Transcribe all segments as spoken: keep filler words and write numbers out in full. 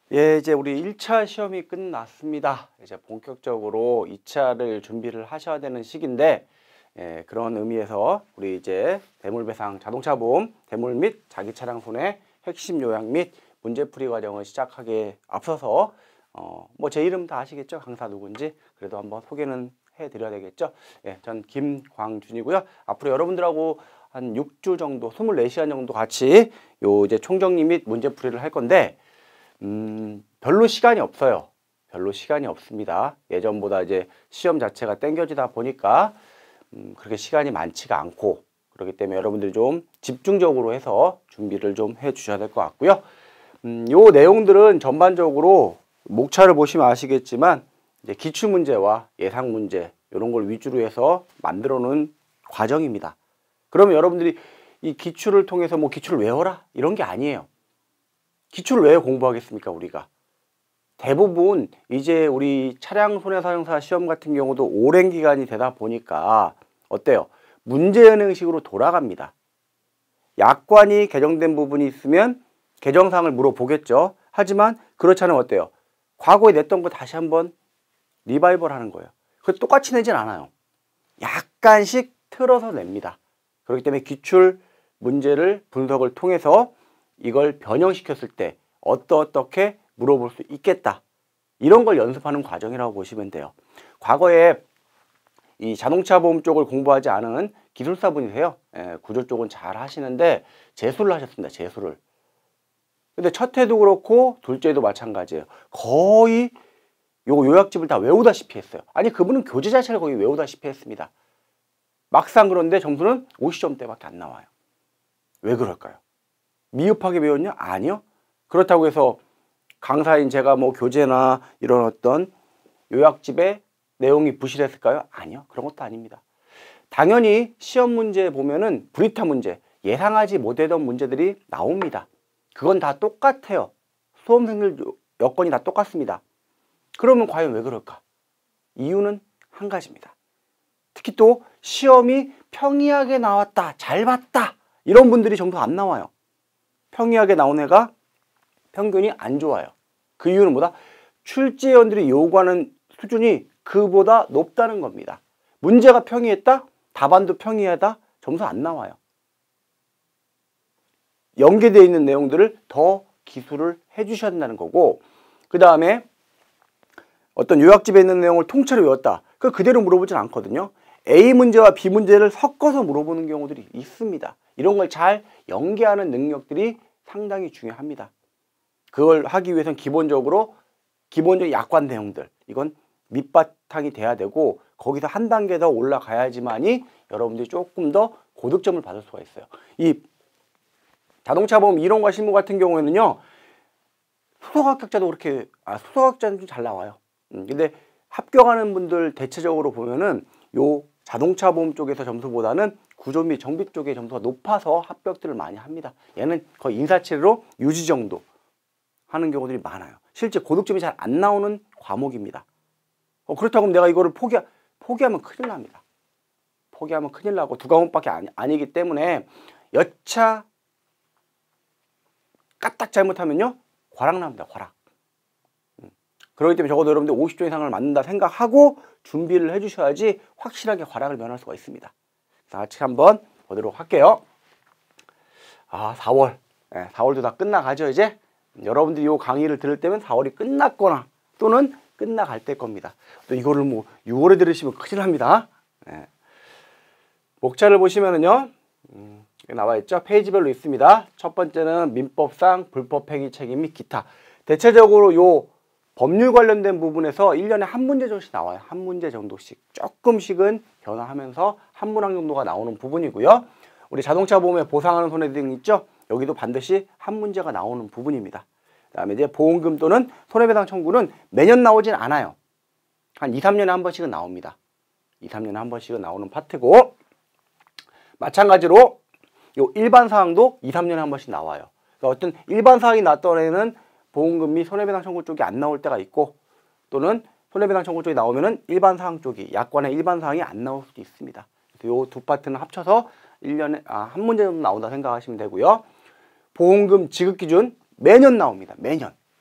예, 이제 우리 일 차 시험이 끝났습니다. 이제 본격적으로 이 차를 준비를 하셔야 되는 시기인데, 예, 그런 의미에서 우리 이제 대물배상 자동차보험, 대물 및 자기 차량 손해 핵심 요약 및 문제풀이 과정을 시작하기에 앞서서 어, 뭐 제 이름 다 아시겠죠? 강사 누군지. 그래도 한번 소개는 해드려야 되겠죠? 예, 전 김광준이고요. 앞으로 여러분들하고 한 육 주 정도, 이십사 시간 정도 같이 요 이제 총정리 및 문제풀이를 할 건데, 음, 별로 시간이 없어요. 별로 시간이 없습니다. 예전보다 이제 시험 자체가 땡겨지다 보니까 음, 그렇게 시간이 많지가 않고, 그렇기 때문에 여러분들이 좀 집중적으로 해서 준비를 좀 해 주셔야 될 것 같고요. 음, 요 내용들은 전반적으로 목차를 보시면 아시겠지만 이제 기출 문제와 예상 문제 이런 걸 위주로 해서 만들어 놓은 과정입니다. 그러면 여러분들이 이 기출을 통해서 뭐 기출을 외워라 이런 게 아니에요. 기출을 왜 공부하겠습니까, 우리가? 대부분 이제 우리 차량 손해사정사 시험 같은 경우도 오랜 기간이 되다 보니까 어때요? 문제은행식으로 돌아갑니다. 약관이 개정된 부분이 있으면 개정사항을 물어보겠죠. 하지만 그렇지 않으면 어때요? 과거에 냈던 거 다시 한번 리바이벌 하는 거예요. 그래서 똑같이 내진 않아요. 약간씩 틀어서 냅니다. 그렇기 때문에 기출 문제를 분석을 통해서 이걸 변형시켰을 때 어떠어떻게 물어볼 수 있겠다. 이런 걸 연습하는 과정이라고 보시면 돼요. 과거에 이 자동차 보험 쪽을 공부하지 않은 기술사분이세요. 예, 구조 쪽은 잘 하시는데 재수를 하셨습니다. 재수를. 근데 첫 해도 그렇고 둘째도 마찬가지예요. 거의 요 요약집을 다 외우다시피 했어요. 아니 그분은 교재 자체를 거의 외우다시피 했습니다. 막상 그런데 점수는 오십 점대밖에 안 나와요. 왜 그럴까요? 미흡하게 배웠냐? 아니요. 그렇다고 해서 강사인 제가 뭐 교재나 이런 어떤 요약집의 내용이 부실했을까요? 아니요. 그런 것도 아닙니다. 당연히 시험 문제 보면은 불이타 문제, 예상하지 못했던 문제들이 나옵니다. 그건 다 똑같아요. 수험생들 여건이 다 똑같습니다. 그러면 과연 왜 그럴까? 이유는 한 가지입니다. 특히 또 시험이 평이하게 나왔다, 잘 봤다 이런 분들이 점수 안 나와요. 평이하게 나온 애가 평균이 안 좋아요. 그 이유는 뭐다? 출제위원들이 요구하는 수준이 그보다 높다는 겁니다. 문제가 평이했다? 답안도 평이하다? 점수 안 나와요. 연계되어 있는 내용들을 더 기술을 해 주셔야 된다는 거고, 그 다음에 어떤 요약집에 있는 내용을 통째로 외웠다. 그 그대로 물어보진 않거든요. A 문제와 B 문제를 섞어서 물어보는 경우들이 있습니다. 이런 걸 잘 연계하는 능력들이 상당히 중요합니다. 그걸 하기 위해서는 기본적으로 기본적인 약관 내용들, 이건 밑바탕이 돼야 되고 거기서 한 단계 더 올라가야지만이 여러분들이 조금 더 고득점을 받을 수가 있어요. 이 자동차 보험 이론과 실무 같은 경우에는요, 수석합격자도 그렇게, 아, 수석합격자는 좀 잘 나와요. 음, 근데 합격하는 분들 대체적으로 보면은 요 자동차 보험 쪽에서 점수보다는 구조 및 정비 쪽의 점수가 높아서 합격들을 많이 합니다. 얘는 거의 인사치레로 유지 정도 하는 경우들이 많아요. 실제 고득점이 잘 안 나오는 과목입니다. 어, 그렇다고 내가 이거를 포기, 포기하면 큰일 납니다. 포기하면 큰일 나고 두 과목밖에 아니, 아니기 때문에 여차 까딱 잘못하면요, 과락 납니다. 과락. 음. 그렇기 때문에 적어도 여러분들 오십 점 이상을 맞는다 생각하고 준비를 해주셔야지 확실하게 과락을 면할 수가 있습니다. 자, 같이 한번 보도록 할게요. 아, 사월. 네, 사월도 다 끝나가죠, 이제. 여러분들이 이 강의를 들을 때면 사월이 끝났거나 또는 끝나갈 때 겁니다. 또 이거를 뭐 유월에 들으시면 큰일 납니다. 네. 목차를 보시면은요, 음, 나와 있죠. 페이지별로 있습니다. 첫 번째는 민법상 불법행위 책임 및 기타. 대체적으로 요 법률 관련된 부분에서 일 년에 한 문제 정도씩 나와요. 한 문제 정도씩. 조금씩은 변화하면서 한 문항 정도가 나오는 부분이고요. 우리 자동차 보험에 보상하는 손해등 있죠. 여기도 반드시 한 문제가 나오는 부분입니다. 그 다음에 이제 보험금 또는 손해배상 청구는 매년 나오진 않아요. 한 이, 삼 년에 한 번씩은 나옵니다. 이, 삼 년에 한 번씩은 나오는 파트고, 마찬가지로 요 일반 사항도 이, 삼 년에 한 번씩 나와요. 그러니까 어떤 일반 사항이 났던 애는 보험금 및 손해배상 청구 쪽이 안 나올 때가 있고, 또는 손해배상 청구 쪽이 나오면은 일반 사항 쪽이, 약관의 일반 사항이 안 나올 수도 있습니다. 그래서 요 두 파트는 합쳐서 일 년에 아, 한 문제 정도 나온다 생각하시면 되고요. 보험금 지급 기준 매년 나옵니다. 매년.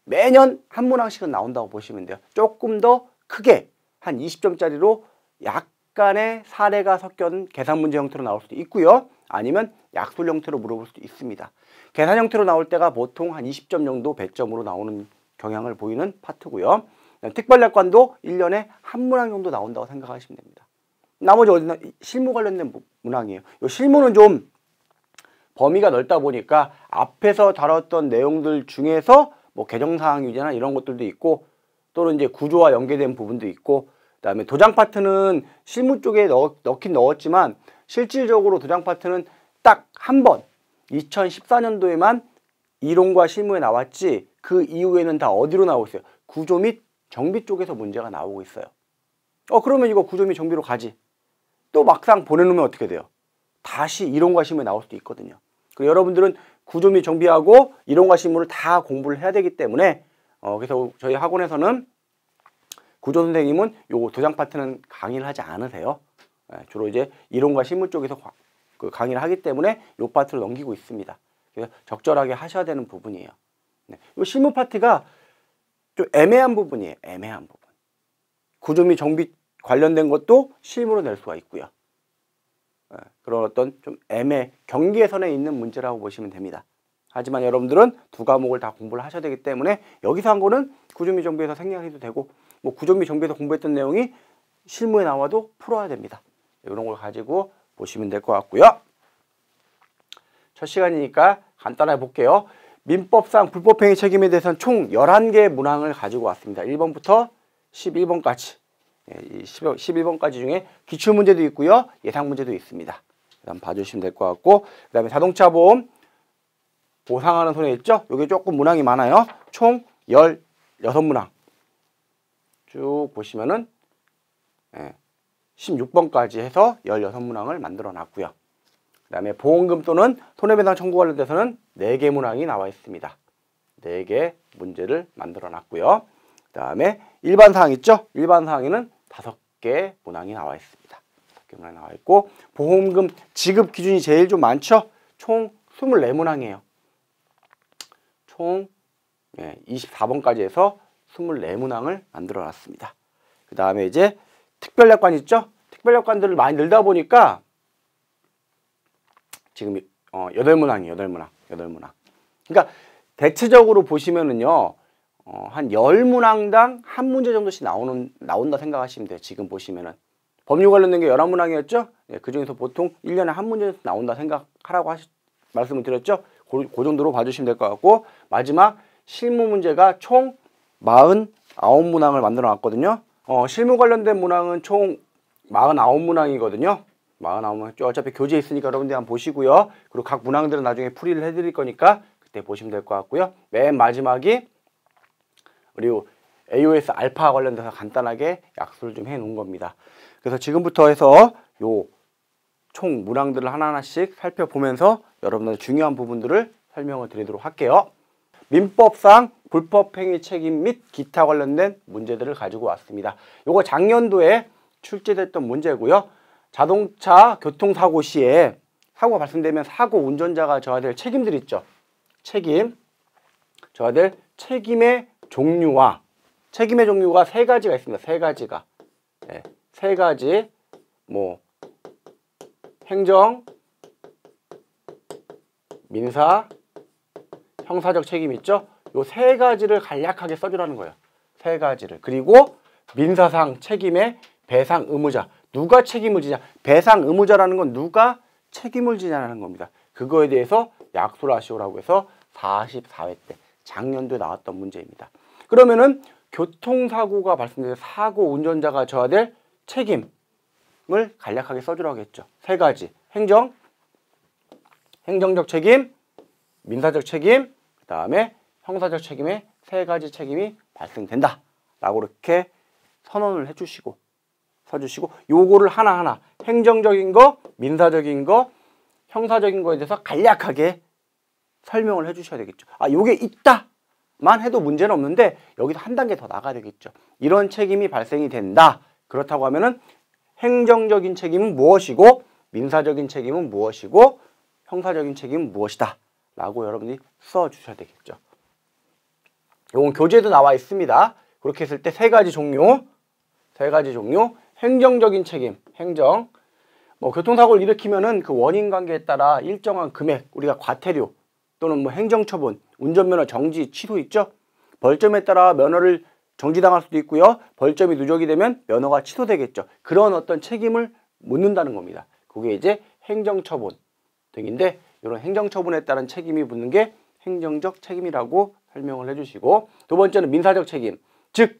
매년 한 문항씩은 나온다고 보시면 돼요. 조금 더 크게 한 이십 점짜리로 약간의 사례가 섞여는 계산 문제 형태로 나올 수도 있고요. 아니면 약술 형태로 물어볼 수도 있습니다. 계산 형태로 나올 때가 보통 한 이십 점 정도 백 점으로 나오는 경향을 보이는 파트고요. 특별약관도 일 년에 한 문항 정도 나온다고 생각하시면 됩니다. 나머지 어디나 실무 관련된 문항이에요. 이 실무는 좀 범위가 넓다 보니까 앞에서 다뤘던 내용들 중에서 뭐 개정사항 유제나 이런 것들도 있고 또는 이제 구조와 연계된 부분도 있고 그다음에 도장 파트는 실무 쪽에 넣, 넣긴 넣었지만 실질적으로 도장 파트는 딱 한 번 이천십사 년도에만 이론과 실무에 나왔지 그 이후에는 다 어디로 나오고 있어요? 구조 및 정비 쪽에서 문제가 나오고 있어요. 어 그러면 이거 구조 및 정비로 가지. 또 막상 보내놓으면 어떻게 돼요? 다시 이론과 실무에 나올 수도 있거든요. 그리고 여러분들은 구조 및 정비하고 이론과 실무를 다 공부를 해야 되기 때문에 어 그래서 저희 학원에서는 구조 선생님은 요 도장 파트는 강의를 하지 않으세요. 예, 주로 이제 이론과 실무 쪽에서 그 강의를 하기 때문에 요 파트를 넘기고 있습니다. 그래서 적절하게 하셔야 되는 부분이에요. 네. 요 실무 파트가 좀 애매한 부분이에요. 애매한 부분. 구조 및 정비 관련된 것도 실무로 낼 수가 있고요. 예, 그런 어떤 좀 애매 경계선에 있는 문제라고 보시면 됩니다. 하지만 여러분들은 두 과목을 다 공부를 하셔야 되기 때문에 여기서 한 거는 구조 및 정비에서 생략해도 되고 뭐 구조 및 정비에서 공부했던 내용이 실무에 나와도 풀어야 됩니다. 이런 걸 가지고 보시면 될 것 같고요. 첫 시간이니까 간단하게 볼게요. 민법상 불법행위 책임에 대해서는 총 열한 개의 문항을 가지고 왔습니다. 일 번부터 십일 번까지. 이 십일 번까지 중에 기출문제도 있고요. 예상문제도 있습니다. 한번 봐주시면 될 것 같고 그 다음에 자동차보험 보상하는 손해 있죠? 여기 조금 문항이 많아요. 총 열여섯 문항 쭉 보시면은 십육 번까지 해서 열여섯 문항을 만들어 놨고요. 그 다음에 보험금 또는 손해배상 청구 관련돼서는 네 개 문항이 나와 있습니다. 네 개 문제를 만들어 놨고요. 그 다음에 일반 사항 있죠? 일반 사항에는 다섯 개 문항이 나와 있습니다. 다섯 개 문항이 나와 있고 보험금 지급 기준이 제일 좀 많죠? 총 이십사 문항이에요. 총 이십사 번까지 해서 이십사 문항을 만들어 놨습니다. 그 다음에 이제 특별약관 있죠? 특별약관들을 많이 늘다 보니까 지금 어, 여덟 문항이에요. 여덟 문항. 여덟 문항. 그러니까 대체적으로 보시면은요. 어, 한 십 문항당 한 문제 정도씩 나오는, 나온다 생각하시면 돼요. 지금 보시면은. 법률 관련된 게 열한 문항이었죠? 네, 그 중에서 보통 일 년에 한 문제 정도 나온다 생각하라고 하시, 말씀을 드렸죠? 그, 그 정도로 봐주시면 될 것 같고, 마지막 실무 문제가 총 사십구 문항을 만들어 놨거든요. 어, 실무 관련된 문항은 총 사십구 문항이거든요. 사십구 문항. 어차피 교재에 있으니까 여러분들 한번 보시고요. 그리고 각 문항들은 나중에 풀이를 해드릴 거니까 그때 보시면 될 것 같고요. 맨 마지막이 그리고 에이오에스 알파 관련돼서 간단하게 약수를 좀 해 놓은 겁니다. 그래서 지금부터 해서 요 총 문항들을 하나하나씩 살펴보면서 여러분들 중요한 부분들을 설명을 드리도록 할게요. 민법상 불법행위 책임 및 기타 관련된 문제들을 가지고 왔습니다. 요거 작년도에 출제됐던 문제고요. 자동차 교통사고 시에 사고가 발생되면 사고 운전자가 져야 될 책임들 있죠. 책임, 져야 될 책임의 종류와 책임의 종류가 세 가지가 있습니다. 세 가지가. 네, 세 가지. 뭐 행정, 민사, 형사적 책임 있죠? 요 세 가지를 간략하게 써주라는 거예요. 세 가지를. 그리고 민사상 책임의 배상 의무자. 누가 책임을 지냐? 배상 의무자라는 건 누가 책임을 지냐는 겁니다. 그거에 대해서 약수를 하시오라고 해서 사십사 회 때 작년도에 나왔던 문제입니다. 그러면은 교통사고가 발생돼서 사고 운전자가 져야 될 책임을 간략하게 써주라고 했죠. 세 가지. 행정, 행정적 책임, 민사적 책임, 그 다음에 형사적 책임의 세 가지 책임이 발생된다. 라고 이렇게 선언을 해주시고 써주시고 요거를 하나하나 행정적인 거, 민사적인 거, 형사적인 거에 대해서 간략하게 설명을 해주셔야 되겠죠. 아, 요게 있다만 해도 문제는 없는데 여기서 한 단계 더 나가야 되겠죠. 이런 책임이 발생이 된다. 그렇다고 하면은 행정적인 책임은 무엇이고 민사적인 책임은 무엇이고 형사적인 책임은 무엇이다. 라고 여러분이 써주셔야 되겠죠. 이건 교재도 나와 있습니다. 그렇게 했을 때 세 가지 종류, 세 가지 종류, 행정적인 책임, 행정. 뭐 교통사고를 일으키면은 그 원인 관계에 따라 일정한 금액, 우리가 과태료 또는 뭐 행정처분, 운전면허 정지, 취소 있죠? 벌점에 따라 면허를 정지당할 수도 있고요. 벌점이 누적이 되면 면허가 취소되겠죠. 그런 어떤 책임을 묻는다는 겁니다. 그게 이제 행정처분 등인데, 이런 행정처분에 따른 책임이 붙는 게 행정적 책임이라고 설명을 해주시고, 두 번째는 민사적 책임. 즉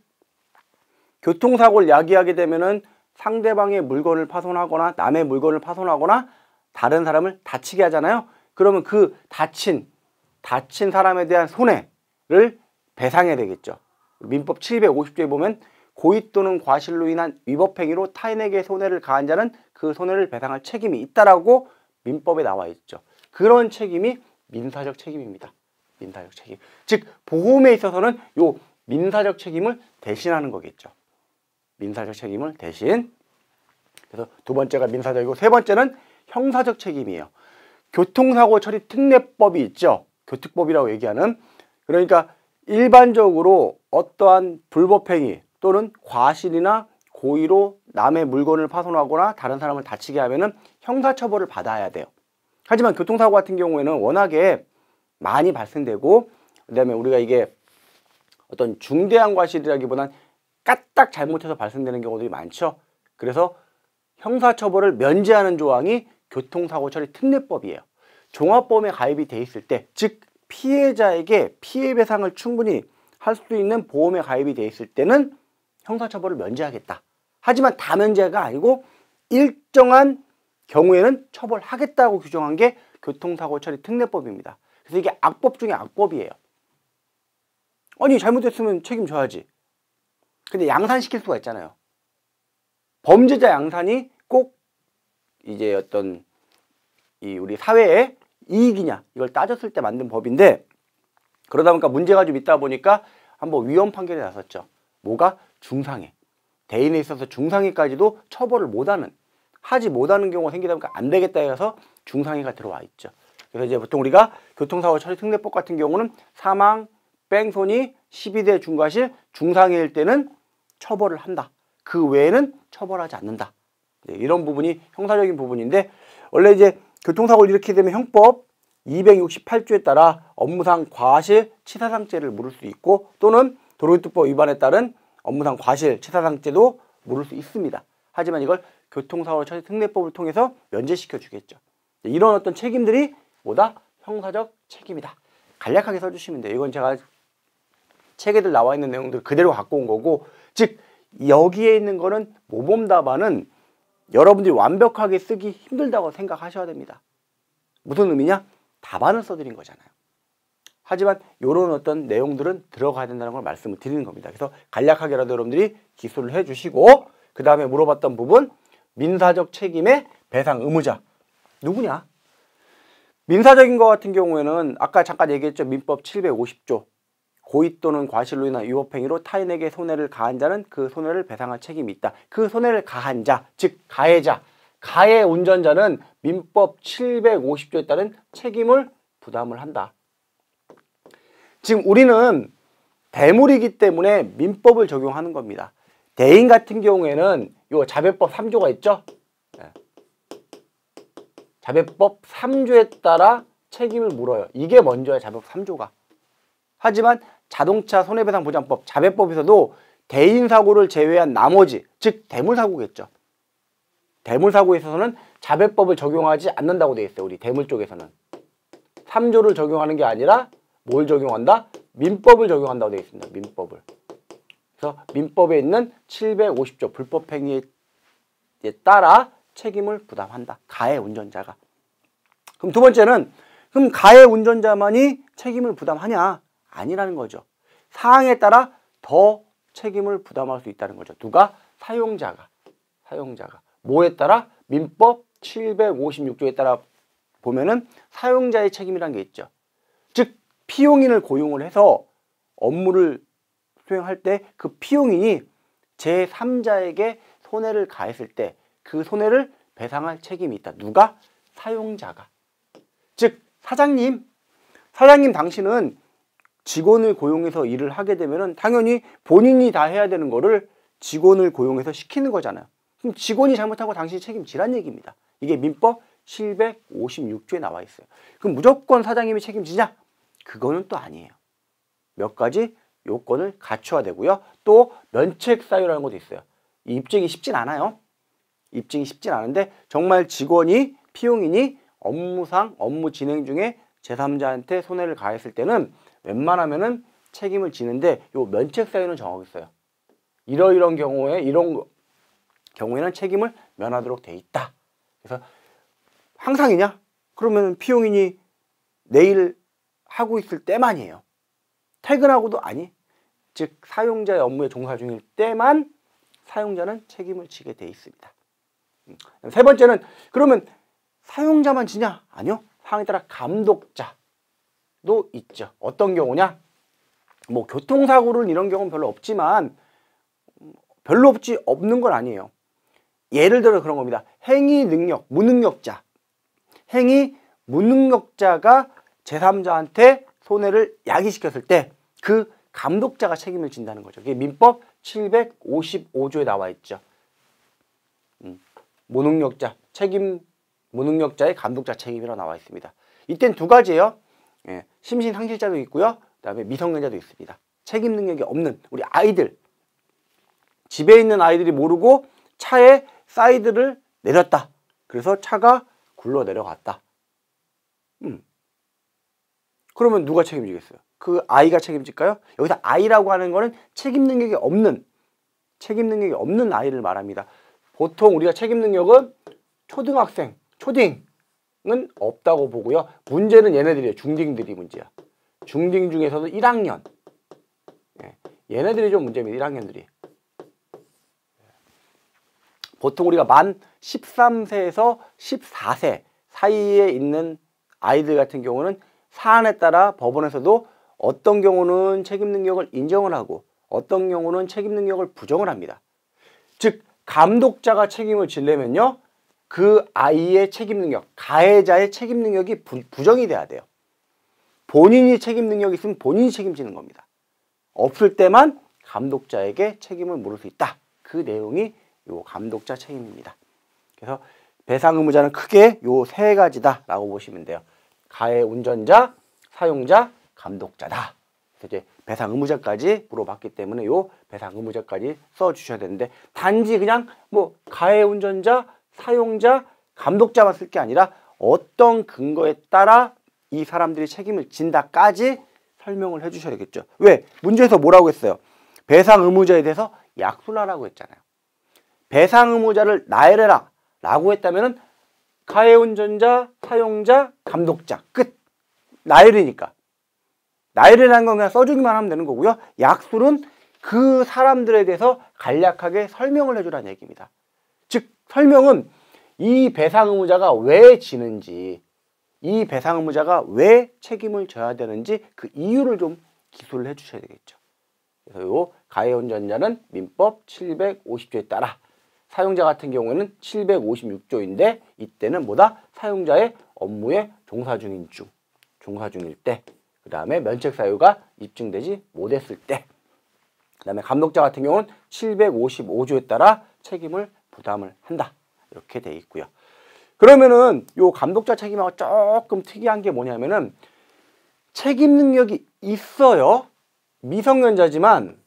교통사고를 야기하게 되면은 상대방의 물건을 파손하거나 남의 물건을 파손하거나 다른 사람을 다치게 하잖아요. 그러면 그 다친 다친 사람에 대한 손해를 배상해야 되겠죠. 민법 칠백오십 조에 보면 고의 또는 과실로 인한 위법행위로 타인에게 손해를 가한 자는 그 손해를 배상할 책임이 있다라고 민법에 나와 있죠. 그런 책임이 민사적 책임입니다. 민사적 책임. 즉 보험에 있어서는 요 민사적 책임을 대신하는 거겠죠. 민사적 책임을 대신. 그래서 두 번째가 민사적이고, 세 번째는 형사적 책임이에요. 교통사고 처리 특례법이 있죠. 교특법이라고 얘기하는. 그러니까 일반적으로 어떠한 불법행위 또는 과실이나 고의로 남의 물건을 파손하거나 다른 사람을 다치게 하면은 형사처벌을 받아야 돼요. 하지만 교통사고 같은 경우에는 워낙에 많이 발생되고, 그 다음에 우리가 이게 어떤 중대한 과실이라기보단 까딱 잘못해서 발생되는 경우들이 많죠. 그래서 형사처벌을 면제하는 조항이 교통사고 처리 특례법이에요. 종합보험에 가입이 돼 있을 때, 즉 피해자에게 피해배상을 충분히 할 수 있는 보험에 가입이 돼 있을 때는 형사처벌을 면제하겠다. 하지만 다 면제가 아니고 일정한 경우에는 처벌하겠다고 규정한 게 교통사고 처리 특례법입니다. 그래서 이게 악법 중에 악법이에요. 아니 잘못했으면 책임져야지. 근데 양산시킬 수가 있잖아요. 범죄자 양산이 꼭 이제 어떤 이 우리 사회의 이익이냐 이걸 따졌을 때 만든 법인데, 그러다 보니까 문제가 좀 있다 보니까 한번 위헌 판결이 났었죠. 뭐가? 중상해. 대인에 있어서 중상해까지도 처벌을 못하는, 하지 못하는 경우가 생기다 보니까 안 되겠다 해서 중상해가 들어와 있죠. 그래서 이제 보통 우리가 교통사고 처리 특례법 같은 경우는 사망, 뺑소니, 십이 대 중과실, 중상해일 때는 처벌을 한다. 그 외에는 처벌하지 않는다. 이런 부분이 형사적인 부분인데, 원래 이제 교통사고를 일으키게 되면 형법 이백육십팔 조에 따라 업무상 과실 치사상죄를 물을 수 있고, 또는 도로교통법 위반에 따른 업무상 과실 치사상죄도 물을 수 있습니다. 하지만 이걸 교통사고 처리 특례법을 통해서 면제시켜 주겠죠. 이런 어떤 책임들이 뭐다? 형사적 책임이다. 간략하게 써주시면 돼요. 이건 제가 책에들 나와 있는 내용들 그대로 갖고 온 거고, 즉 여기에 있는 거는 모범 답안은 여러분들이 완벽하게 쓰기 힘들다고 생각하셔야 됩니다. 무슨 의미냐? 답안을 써드린 거잖아요. 하지만 이런 어떤 내용들은 들어가야 된다는 걸 말씀을 드리는 겁니다. 그래서 간략하게라도 여러분들이 기술을 해주시고, 그 다음에 물어봤던 부분, 민사적 책임의 배상 의무자 누구냐? 민사적인 것 같은 경우에는 아까 잠깐 얘기했죠. 민법 칠백오십 조 고의 또는 과실로 인한 위법행위로 타인에게 손해를 가한 자는 그 손해를 배상할 책임이 있다. 그 손해를 가한 자, 즉 가해자, 가해 운전자는 민법 칠백오십 조에 따른 책임을 부담을 한다. 지금 우리는 대물이기 때문에 민법을 적용하는 겁니다. 대인 같은 경우에는 요 자배법 삼 조가 있죠. 자배법 삼 조에 따라 책임을 물어요. 이게 먼저야, 자배법 삼 조가. 하지만 자동차 손해배상보장법 자배법에서도 대인사고를 제외한 나머지, 즉 대물사고겠죠. 대물사고에 있어서는 자배법을 적용하지 않는다고 되어 있어요. 우리 대물 쪽에서는 삼 조를 적용하는 게 아니라 뭘 적용한다? 민법을 적용한다고 되어 있습니다. 민법을. 그래서 민법에 있는 칠백오십 조 불법행위에 따라 책임을 부담한다. 가해 운전자가. 그럼 두 번째는, 그럼 가해 운전자만이 책임을 부담하냐? 아니라는 거죠. 사항에 따라 더 책임을 부담할 수 있다는 거죠. 누가? 사용자가. 사용자가. 뭐에 따라? 민법 칠백오십육 조에 따라 보면은 사용자의 책임이라는 게 있죠. 즉 피용인을 고용을 해서 업무를 수행할 때 그 피용인이 제삼자에게 손해를 가했을 때 그 손해를 배상할 책임이 있다. 누가? 사용자가. 즉 사장님, 사장님 당신은 직원을 고용해서 일을 하게 되면은 당연히 본인이 다 해야 되는 거를 직원을 고용해서 시키는 거잖아요. 그럼 직원이 잘못하고 당신이 책임지란 얘기입니다. 이게 민법 칠백오십육 조에 나와 있어요. 그럼 무조건 사장님이 책임지냐? 그거는 또 아니에요. 몇 가지 요건을 갖춰야 되고요. 또 면책 사유라는 것도 있어요. 이 입증이 쉽진 않아요. 입증이 쉽진 않은데 정말 직원이 피용인이 업무상 업무 진행 중에 제삼자한테 손해를 가했을 때는 웬만하면은 책임을 지는데 요 면책 사유는 정하겠어요. 이러이런 경우에 이런 경우에는 책임을 면하도록 돼 있다. 그래서 항상이냐? 그러면 피용인이 내일 하고 있을 때만이에요. 퇴근하고도 아니. 즉 사용자의 업무에 종사 중일 때만 사용자는 책임을 지게 돼 있습니다. 세 번째는 그러면 사용자만 지냐? 아니요. 상황에 따라 감독자도 있죠. 어떤 경우냐? 뭐 교통사고를 이런 경우는 별로 없지만 별로 없지 없는 건 아니에요. 예를 들어 그런 겁니다. 행위 능력, 무능력자. 행위 무능력자가 제삼자한테 손해를 야기시켰을 때 그 감독자가 책임을 진다는 거죠. 이게 민법 칠백오십오 조에 나와 있죠. 음, 무능력자, 책임 무능력자의 감독자 책임이라고 나와 있습니다. 이땐 두 가지예요. 예, 심신상실자도 있고요. 그다음에 미성년자도 있습니다. 책임 능력이 없는 우리 아이들. 집에 있는 아이들이 모르고 차에 사이드를 내렸다. 그래서 차가 굴러 내려갔다. 음. 그러면 누가 책임지겠어요? 그 아이가 책임질까요? 여기서 아이라고 하는 거는 책임 능력이 없는 책임 능력이 없는 아이를 말합니다. 보통 우리가 책임 능력은 초등학생, 초딩은 없다고 보고요. 문제는 얘네들이에요. 중딩들이 문제야. 중딩 중에서도 일 학년. 예, 얘네들이 좀 문제입니다. 일 학년들이. 보통 우리가 만 십삼 세에서 십사 세 사이에 있는 아이들 같은 경우는 사안에 따라 법원에서도 어떤 경우는 책임 능력을 인정을 하고 어떤 경우는 책임 능력을 부정을 합니다. 즉 감독자가 책임을 지려면요. 그 아이의 책임 능력, 가해자의 책임 능력이 부, 부정이 돼야 돼요. 본인이 책임 능력이 있으면 본인이 책임지는 겁니다. 없을 때만 감독자에게 책임을 물을 수 있다. 그 내용이 요 감독자 책임입니다. 그래서 배상 의무자는 크게 요 세 가지다라고 보시면 돼요. 가해 운전자, 사용자, 감독자다. 그래서 이제 배상 의무자까지 물어봤기 때문에 요 배상 의무자까지 써 주셔야 되는데 단지 그냥 뭐 가해 운전자, 사용자, 감독자만 쓸 게 아니라 어떤 근거에 따라 이 사람들이 책임을 진다까지 설명을 해 주셔야 되겠죠. 왜? 문제에서 뭐라고 했어요? 배상 의무자에 대해서 약수를 하라고 했잖아요. 배상 의무자를 나열해라 라고 했다면은 가해 운전자, 사용자, 감독자 끝. 나열이니까. 나열이라는 건 그냥 써주기만 하면 되는 거고요. 약술은 그 사람들에 대해서 간략하게 설명을 해주라는 얘기입니다. 즉 설명은 이 배상 의무자가 왜 지는지, 이 배상 의무자가 왜 책임을 져야 되는지 그 이유를 좀 기술을 해주셔야 되겠죠. 그래서 요 가해 운전자는 민법 칠백오십 조에 따라, 사용자 같은 경우에는 칠백오십육 조인데 이때는 뭐다? 사용자의 업무에 종사 중인 중, 종사 중일 때, 그 다음에 면책 사유가 입증되지 못했을 때, 그 다음에 감독자 같은 경우는 칠백오십오 조에 따라 책임을 부담을 한다. 이렇게 돼 있고요. 그러면은 요 감독자 책임하고 조금 특이한 게 뭐냐면은 책임 능력이 있어요. 미성년자지만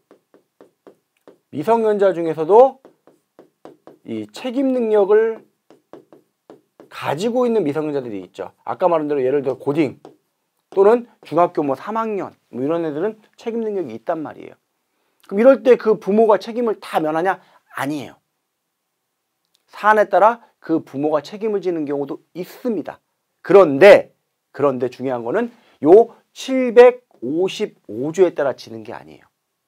미성년자 중에서도 이 책임 능력을 가지고 있는 미성년자들이 있죠. 아까 말한 대로 예를 들어 고딩 또는 중학교 뭐 삼 학년 뭐 이런 애들은 책임 능력이 있단 말이에요. 그럼 이럴 때 그 부모가 책임을 다 면하냐? 아니에요. 사안에 따라 그 부모가 책임을 지는 경우도 있습니다. 그런데 그런데 중요한 거는 요 칠백오십오 조에 따라 지는 게 아니에요.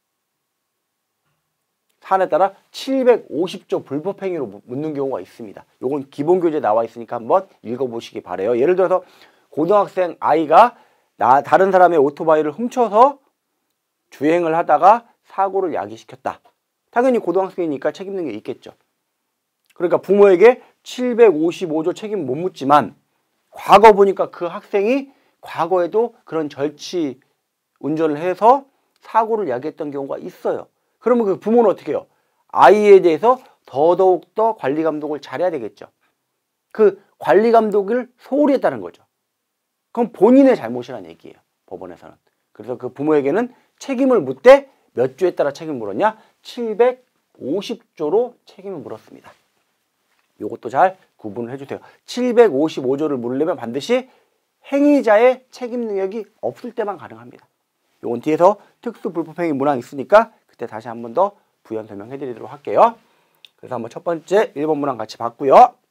사안에 따라 칠백오십 조 불법행위로 묻는 경우가 있습니다. 요건 기본교재에 나와 있으니까 한번 읽어보시기 바래요. 예를 들어서 고등학생 아이가 나 다른 사람의 오토바이를 훔쳐서 주행을 하다가 사고를 야기시켰다. 당연히 고등학생이니까 책임 능력이 있겠죠. 그러니까 부모에게 칠백오십오 조 책임 못 묻지만 과거 보니까 그 학생이 과거에도 그런 절치 운전을 해서 사고를 야기했던 경우가 있어요. 그러면 그 부모는 어떻게 해요? 아이에 대해서 더더욱 더 관리 감독을 잘해야 되겠죠. 그 관리 감독을 소홀히 했다는 거죠. 그럼 본인의 잘못이라는 얘기예요. 법원에서는. 그래서 그 부모에게는 책임을 묻되 몇 조에 따라 책임을 물었냐? 칠백오십 조로 책임을 물었습니다. 요것도 잘 구분을 해주세요. 칠백오십오 조를 물으려면 반드시 행위자의 책임 능력이 없을 때만 가능합니다. 요건 뒤에서 특수불법행위 문항이 있으니까 그때 다시 한 번 더 부연 설명해 드리도록 할게요. 그래서 한번 첫 번째 일 번 문항 같이 봤고요.